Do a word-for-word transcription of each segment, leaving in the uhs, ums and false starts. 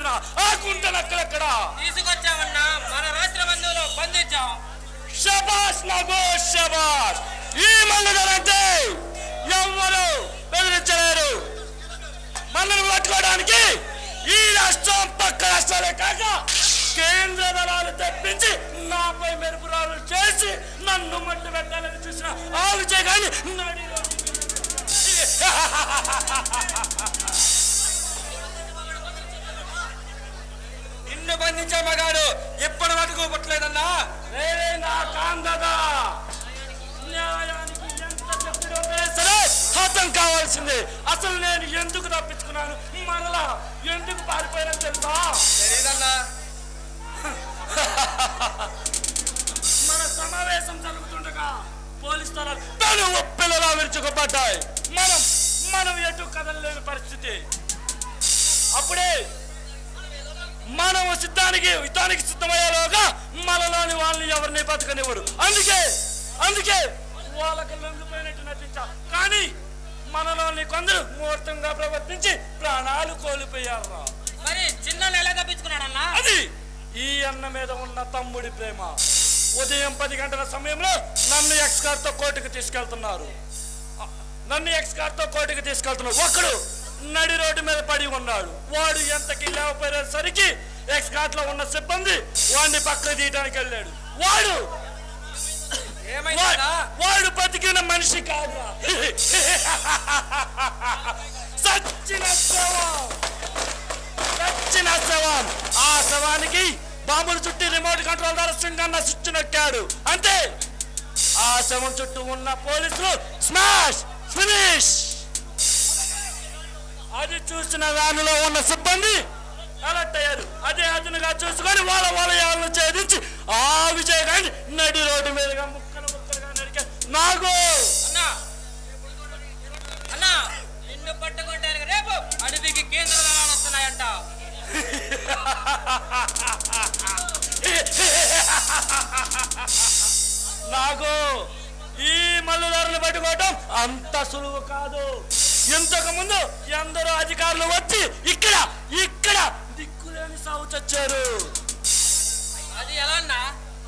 చెప్తున్నా ఆ గుంటలు అక్కడెక్కడ తీసుకొచ్చామన్నా మన రాష్ట్ర బంధువులు బంధించాం. శబాష్ నగో శబాష్. ఈ మల్లెదంటే ఎవరు బెదిరించలేరు. మనల్ని పట్టుకోవడానికి ఈ రాష్ట్రం పక్క రాష్ట్రాలే కాక కేంద్ర దళాలు తెప్పించి నాపై మెరుపురాలు చేసి నన్ను మట్టు పెట్టాలని చూసిన ఆ విజయగాన్ని నిన్ను బంధించే మగాడు ఎప్పుడు మటుకు పుట్టలేదన్నా. రే నా కాందదా, న్యాయానికి ఎంత చెప్పినా సరే హతం కావాల్సిందే. అసలు నేను ఎందుకు తప్పించుకున్నాను, మరలా ఎందుకు పారిపోయినా తెలుసా? తెలీదన్నా. మన సమావేశం జరుగుతుండగా పోలీస్ దళాలు తను పిల్లలా విరుచుకుపడ్డాయి. మనం మనం ఎటు కదలలేని పరిస్థితి. అప్పుడే మనం సిద్ధానికి యుద్ధానికి సిద్ధమయ్యేలోగా మనలోని వాళ్ళని ఎవరిని బతకనివ్వరు. అందుకే అందుకే వాళ్ళకి లొంగిపోయినట్టు నటించా. కానీ మనలోని కొందరు మూర్తంగా ప్రవర్తించి ప్రాణాలు కోల్పోయారు. మరి చిన్న ఎలా తప్పించుకున్నాడన్నా? అది ఈ అన్న మీద ఉన్న తమ్ముడి ప్రేమ. ఉదయం పది గంటల సమయంలో నన్ను ఎక్స్ కార్ తో కోర్టుకు తీసుకెళ్తున్నారు. నన్ను ఎక్స్ కార్ తో కోర్టుకు తీసుకెళ్తున్నారు. ఒకడు నడి రోడ్డు మీద పడి ఉన్నాడు. వాడు ఎంతకి లేకపోయేసరికి ఎక్స్ కార్ లో ఉన్న సిబ్బంది వాడిని పక్కకు తీయడానికి వెళ్ళాడు. వాడు వాడు బతికిన మనిషి కాదురా, సచ్చిన శవం. సచ్చిన శవం. ఆ శవానికి బాంబులు చుట్టి రిమోట్ కంట్రోల్ ద్వారా సింగన్న స్విచ్ నొక్కాడు. అంతే, ఆ శవం చుట్టూ ఉన్న పోలీసులు స్మాష్ ఫినిష్. అది చూసిన వ్యానులో ఉన్న సిబ్బంది అలర్ట్ అయ్యారు. అదే అదునుగా చూసుకొని వాళ్ళ వలయాలను ఛేదించి ఆ విజయగాన్ని నడి రోడ్డు మీదుగా ముక్కలు ముక్కలుగా నరికే. నాగు అన్నా, నిన్ను పట్టుకుంటానికి రేపు అడవికి కేంద్ర దళాలు వస్తున్నాయంట. నాగు, ఈ మల్లుదారులు పట్టుకోవటం అంత సులువు కాదు. ఇంతకు ముందు ఎందరో అధికారులు వచ్చి ఇక్కడ ఇక్కడ దిక్కులేని సాగు చచ్చారు. అది ఎలా అన్నా?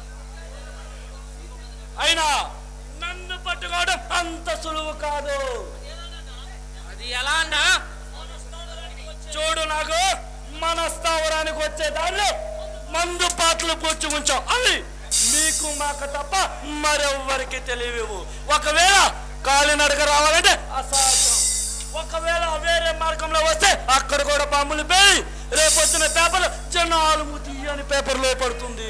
అయినా నన్ను పట్టుకోవడం అంత సులువు కాదు. అది ఎలా అన్నా? చూడు నాగు, మన స్థావరానికి వచ్చే దానిలో మందు పాటలు పూడ్చి ఉంచాం. అవి మీకు మాకు తప్ప మరెవ్వరికి తెలియవు. ఒకవేళ కాలినడక రావాలంటే అసాధ్యం. ఒకవేళ వేరే మార్గంలో వస్తే అక్కడ కూడా బాంబులు పేయి రేపొచ్చిన పేపర్లు జనాలు ముతి అని పేపర్లో పడుతుంది.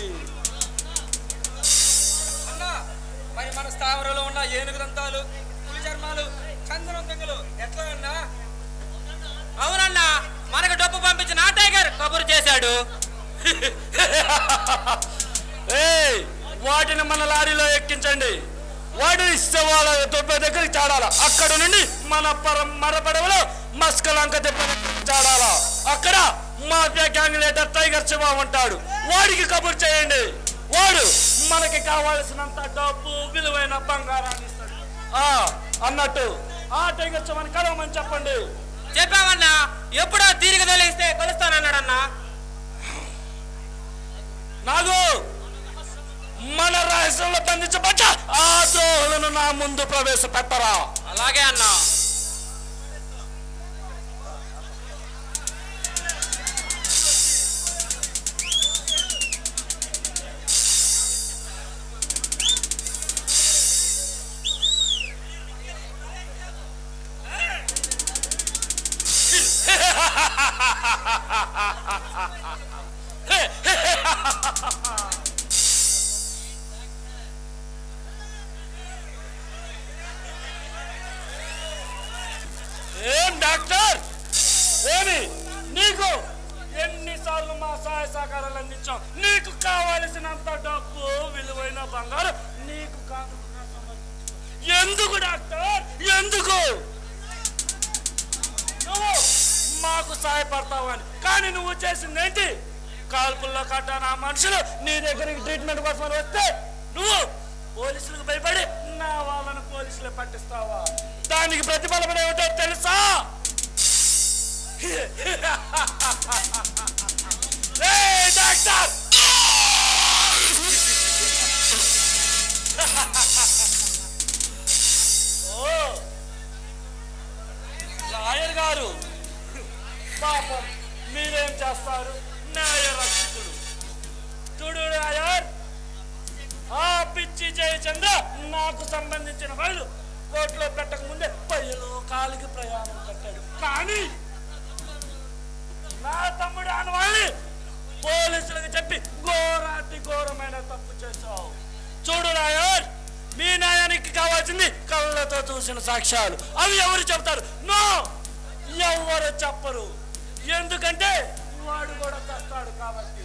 అన్నా, మరి మన స్థావరంలో ఉన్న ఏనుగు దంతాలు, పులి చర్మాలు, చందనం దొంగలు ఎట్లా అన్నా? అవునన్నా, మనకు డబ్బు పంపించిన ఆ టైగర్ కబురు చేశాడు. వాటిని మన లారీలో ఎక్కించండి. వాటిని శవాల దొబ్బ దగ్గరికి చాడాలా. అక్కడ నుండి మన పర మరపడవలో మస్కలంక దెబ్బ చాడాలా. అక్కడ mafia gang leader tiger Shiva ఉంటాడు. వాడికి కబురు చేయండి. వాడు మనకి కావాల్సినంత డబ్బు, విలువైన బంగారాన్ని ఇస్తాడు. ఆ అన్నట్టు ఆ టైగర్ శివని కలవమని చెప్పండి. చెప్పామన్నా, ఎప్పుడో తీరిక తెలిస్తే కలుస్తానన్నాడన్నా. నాగు, మన రహస్యంలో బంధించబడ్డ ఆ ద్రోహులను నా ముందు ప్రవేశపెట్టరా. అలాగే అన్నా. ఏం డాక్టర్, ఏమి నీకు ఎన్నిసార్లు మా సహాయ సహకారాలు అందించాం. నీకు కావలసినంత డబ్బు, విలువైన బంగారం నీకు కాదు. ఎందుకు డాక్టర్, ఎందుకు? నువ్వు మాకు సహాయపడతావు అని. కానీ నువ్వు చేసింది ఏంటి? కాల్పుల్లో కట్టాను ఆ మనుషులు నీ దగ్గరికి ట్రీట్మెంట్ కోసం వస్తే నువ్వు పోలీసులకు భయపడి నా వాళ్ళను పోలీసులు పట్టిస్తావా? దానికి ప్రతిఫలం ఏమిటో తెలుసా? ఏయ్ డాక్టర్ ఓ లాయర్ గారు పాపం మీరేం చేస్తారు న్యాయ రక్షకుడు చూడు లాయర్ ఆ పిచ్చి జయచంద్ర నాకు సంబంధించిన ఫైలు కోర్టులో పెట్టక ముందే పయ్యలో కాలికి ప్రయాణం కట్టాడు కానీ నా తమ్ముడు అనవాణ్ణి పోలీసులకు చెప్పి ఘోరాతి ఘోరమైన తప్పు చేశావు చూడు లాయర్ మీ న్యాయానికి కావాల్సింది కళ్ళతో చూసిన సాక్ష్యాలు అవి ఎవరు చెప్తారు నో ఎవరు చెప్పరు ఎందుకంటే వాడు కూడా చేస్తాడు కాబట్టి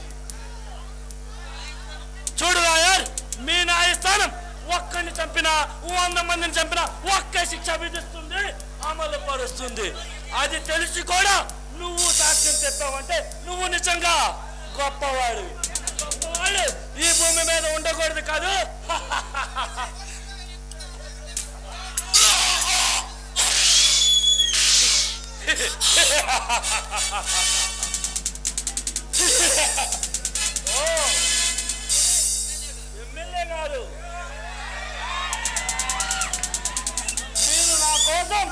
చూడు లాయర్ మీ న్యాయస్థానం ఒక్కడిని చంపినా వంద మందిని చంపినా ఒక్క శిక్ష విధిస్తుంది అమలు పరుస్తుంది అది తెలిసి కూడా నువ్వు సాక్ష్యం చెప్పావంటే నువ్వు నిజంగా గొప్పవాడు గొప్పవాడు ఈ భూమి మీద ఉండకూడదు కాదు ఓ ఎమ్మెల్యే గారు మీరు నా కోసం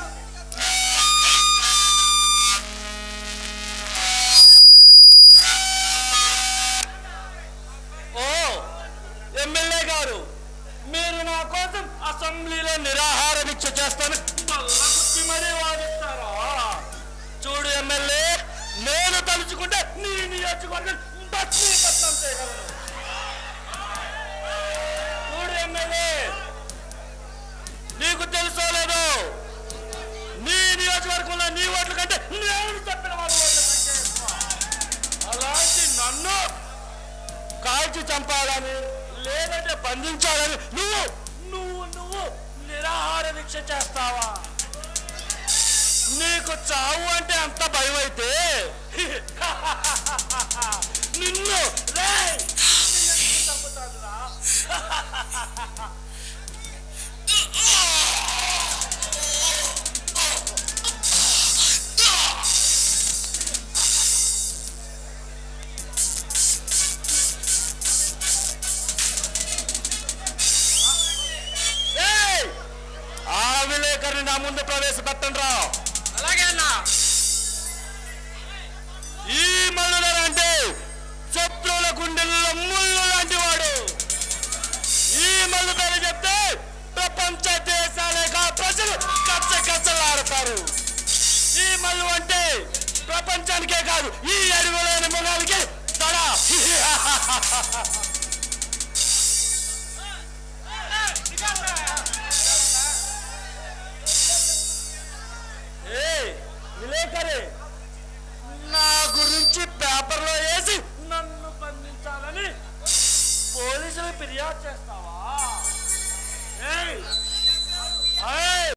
ఓ ఎమ్మెల్యే గారు మీరు నా కోసం అసెంబ్లీలో నిరాహార దీక్ష చేస్తాను బల్లగుచ్చి మరీ వాదిస్తారా చూడు ఎమ్మెల్యే నేను తలుచుకుంటే నీ నియోజకవర్గం భస్మీపట్నం చేయగలను చూడు ఎమ్మెల్యే నీకు తెలుసో లేదో నీ నియోజకవర్గంలో నీ ఓట్ల కంటే నేను చెప్పిన వాళ్ళ ఓట్ల కంటే అలాంటి నన్ను కాల్చి చంపాలని లేదంటే బంధించాలని నువ్వు నువ్వు నువ్వు నిరాహార దీక్ష చేస్తావా నీకు చావు అంటే అంత భయం అయితే నిన్ను చంపుతానురా ఆ విలేకరిని నా ముందు ప్రవేశపెట్టండి రా అలాగే అన్నా ఈ మల్లుడంటే శత్రువుల గుండెల్లో ముళ్ళు లాంటి వాడు ఈ మల్లు పేరు చెప్తే ప్రపంచ దేశాలే కా ప్రజలు కచ్చ కచ్చలాడతారు ఈ మల్లు అంటే ప్రపంచానికే కాదు ఈ అడవిలోని మొగాలకి తడ విలేకరి నా గురించి పేపర్లో వేసి నన్ను బంధించాలని పోలీసులు ఫిర్యాదు చేస్తావా